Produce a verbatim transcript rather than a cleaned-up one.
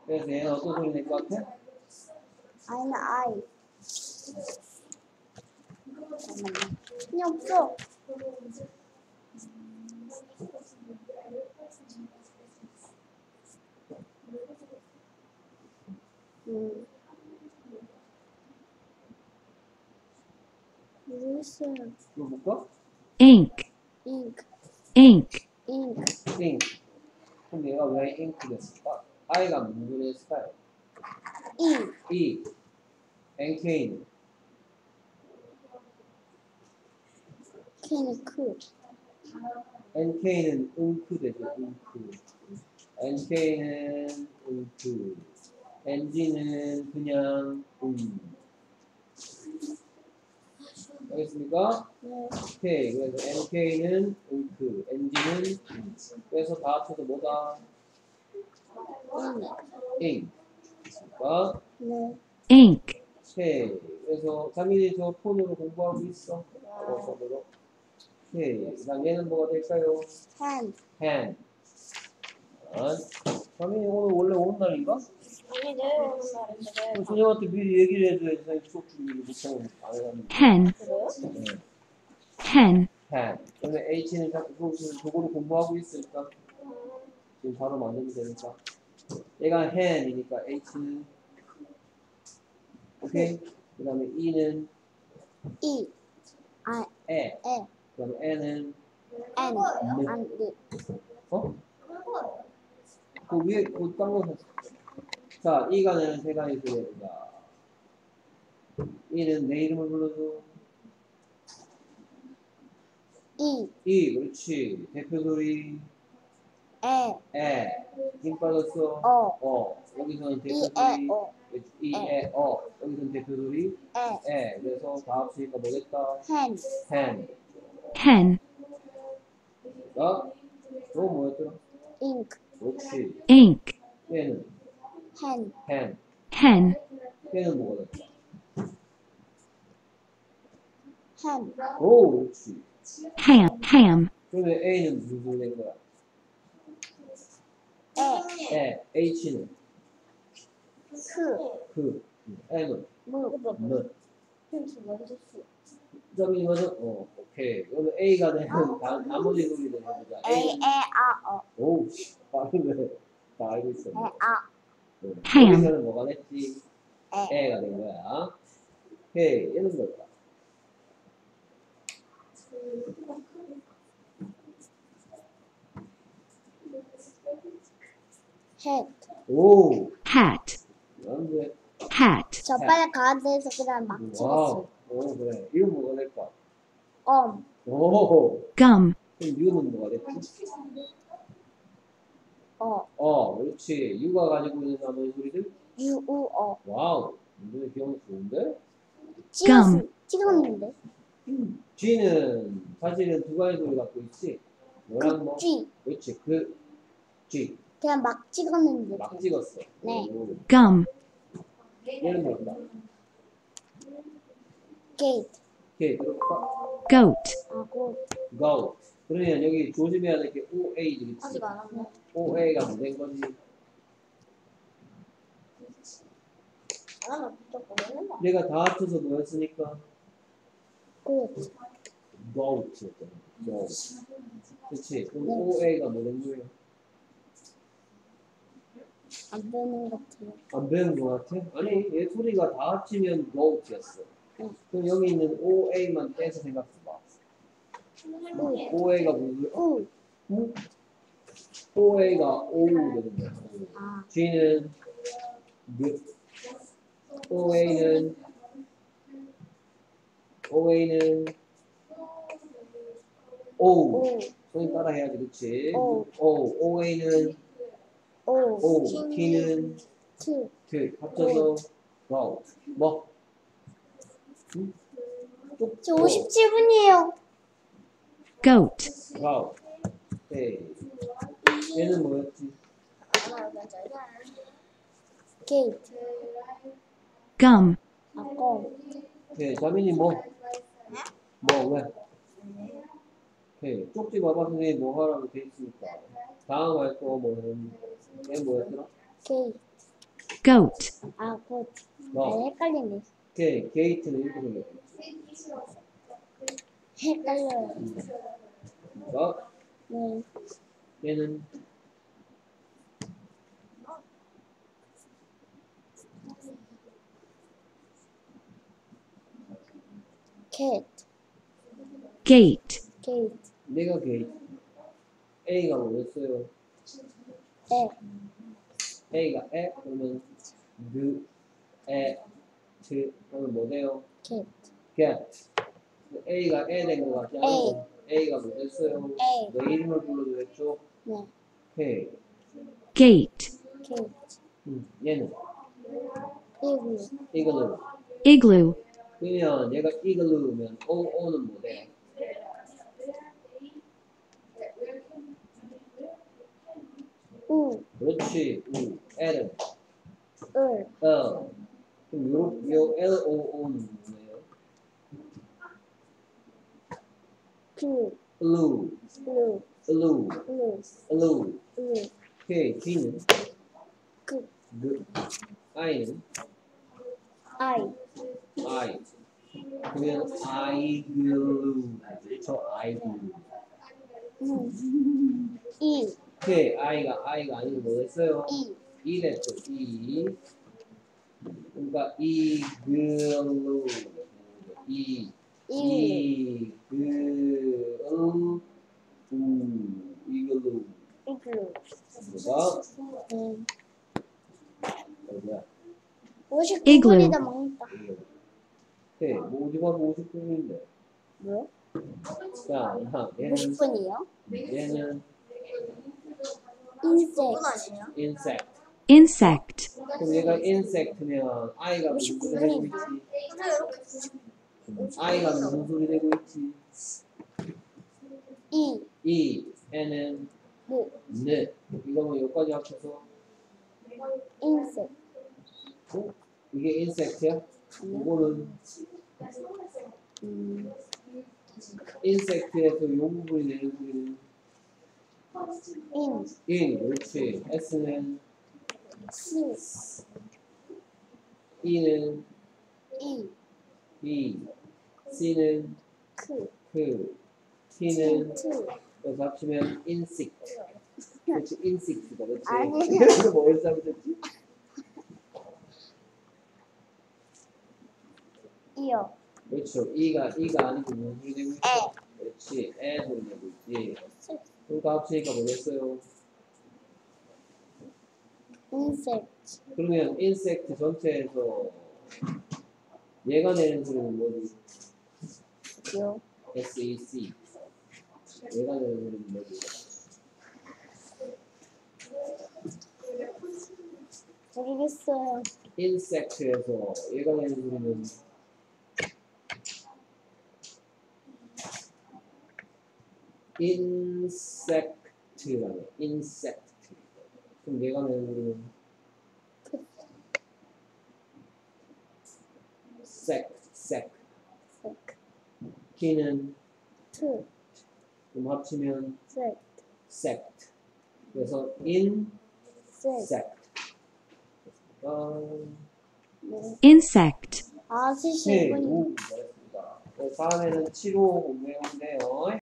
그래서 얘는 어떤 소리 낼 것 같아? I는 I. 잠깐만요. 힘이 없어. 음. 모르겠어요. 이거 볼까? ink, ink, ink, ink. ink. 그럼 얘가 왜 ink 됐을까? I가 무슨 했을까요? E. E. 엔케이는 K는 크. 엔케이는 웅크 되죠. 웅크. 엔케이는 웅크. 엔진은 그냥 음. 알겠습니까? 네. 오케이. 그래서 엔케이는 웅크. 엔진은 음. 그래서 다 합쳐서 뭐다? 잉. 됐습니까? 네. ink, 오케이. 그래서 자민이 저 폰으로 공부하고 있어. 어, 폰으로. 오케이. 그다음 얘는 뭐가 될까요? hand. hand. 자민이 오늘 원래 오는 날인가? 아니, 내일 오는 날인데. 그럼 선생님한테 미리 얘기를 해줘야지. 선생님 수업 준비를 못하고 안 해가지고. hen, 그래요? 네. hen, hand. 그러면 H는 자꾸 저거를 공부하고 있으니까 지금 바로 만들면 되니까. 얘가 hand이니까 H는 오케이. 그 다음에 E는 E. I. 에. E. 그 다음에 N은 N. 네. and. 어? 그 위에 그 딴거 자, E가 내는 세 가지 소리입니다. E는 내 이름을 불러줘. E. E, 그렇지. 대표 소리. 에. 에. 힘 빠졌어. 어. 어. 여기서는 대표 이, 소리. 에, 어. 이, 에, 어. 여기서는 대표 소리. 에. 에. 그래서 다 합치니까 뭐겠다? hand. hand. hen, 가 너 뭐였더라? ink. 그렇지. ink, 얘는 hand. hand. hen, 얘는 뭐가 됐다? hand. 오, 그렇지. ham, ham, 그러면 A는 무슨 소리 낸 거야? 에. 에. H는 크. 그. M은 무. 는. 힌트 먼저 수. 점이 맞아? 어, 오케이. 그러면 A가 되는 다, 나머지 소리를 해보자. A. 에. 아. 어. 오우, 빠르네. 다 알고 있어. 에. 아. 네. ham, 여기서는 뭐가 됐지? 에. A가 된 거야. 오케이. 얘는 뭘까? hat. 오, hat, 안 돼. hat, 저 빨리 가운데에서 그냥 막 찍었어요. 와우. 오, 그래. 이건 뭐가 될까? 엄. 오, gum, 그럼 U는 뭐가 됐지? 어. 어, 그렇지. U가 가지고 있는 나머지 소리들? 유. 우. 어. 와우. 너네 기억 좋은데? 찍었, 찍었는데. G는 사실은 두 가지 소리 갖고 있지. 뭐랑 뭐? 그 G. 그렇지. 그 G. 그냥 막 찍었는데. 막 찍었어. 네. 오. gum, 얘는 뭘까? gate. 오케이. 들어볼까? goat, 하고. Go. 그러면 여기 조심해야 될 게 오 에이 되겠지. 아직 안 왔네. 오 에이가 뭐 된 거지? 아, 무조건 했나? 얘가 다 합쳐서 뭐였으니까? good. Goat였잖아. Goat. 그렇지. 그럼 네. 오 에이가 뭐 된 거예요? 안 되는 것 같아요. 안 배운 거 같아? 아니, 얘 소리가 다 합치면 goat였어. 응. 그럼 여기 있는 오 에이만 떼서 생각해봐. 오 에이가 무슨? 우. 응? 오 에이가 오우 되는 거야. 아. G는 느. 오 에이는 오 에이는 오우. 오. 손이 따라 해야지, 그렇지? 오. 오. 오 에이는 오. 오. T는 트. 트. 합쳐서 go. 뭐? 응? 쭉 저 오십칠 분이에요. goat, go. 오케이. 얘는 뭐였지? gate. gum, 아까. 오케이. 자민이 뭐? 뭐, 왜? 오케이. 쪽지 봐봐. 선생님 뭐 하라고 돼 있으니까. 다음 할 거 뭐는, 얘 뭐였더라? gate. goat, 아, 곧. 뭐? 아, 헷갈리네. 오케이. 게이트는 이렇게 생겼지. 헷갈려요. 그러니까 네. 얘는 cat, gate, gate, 내가 게이트. A가 뭐였어요? 에, A가 에 그러면 그, 에, 트 그러면 뭐 돼요? cat, get. A가 에 된 거 같지 않아요? A가 뭐 됐어요? A. 내 이름을 불러도 됐죠? 네. 오케이. gate, gate, 음, 얘는 이글, 이글루. igloo, 그러면 얘가 이글루면 O, O는 뭐 돼? 우, 그렇지. 우, L은 을, 어. 그럼 요, 요 L, O, O는 뭐예요? blue, blue, blue, blue, blue, blue. blue, 오케이. D는 그, 그, I는 I, I. 그러면 I glue. 그렇죠? I glue. 음, E, 오케이. I가 I가 아니고 뭐 됐어요? E, E 됐죠. E. 그러니까 E glue. E. E, E glue. 이글루. igloo. 뭐가? 음, 어디야? 오십구 분이다 망했다. 오케이. 뭐 어디 가서 오십 분인데. 뭐요? 자, 야, 얘는 오십 분이요? 얘는 insect, insect. insect, 그럼 얘가 insect면 I가 무슨 소리 내고 있지? I가 무슨 소리 내고 있지? E, E, N은 느, 느. 이거는 여기까지 합쳐서 insect, 어? 이게 insect야? 이거는 음, insect에서 요 부분이 내는 소리는 in, in. 그렇지. S는 s, E는 E, E. C는 크, 그. T는 트, 그래서 합치면 insect. 그렇지. insect가 그렇지. 아니에요. 그래서 뭘 잡으셨지? 이어, 그렇죠. E가 E가 아니고 무슨 소리 내고 있어? 그렇지. 에 소리 내고 있지. 그러니까 합치니까 뭐겠어요? insect, 그러면 insect 전체에서 얘가 내는 소리는 뭐지? 요, S E C. 얘가 내는 소리는 뭐지? 모르겠어요. insect에서 얘가 내는 소리는 insect라네. insect. 그럼 얘가 내는 소리는 sect, sect. sect, T는 트, 그럼 합치면 sect, sect. 그래서 insect. sect, 어, 네. insect. 아, 네, 칠십 분이 오, 잘했습니다. 다음에는 칠 호 공부해볼게요.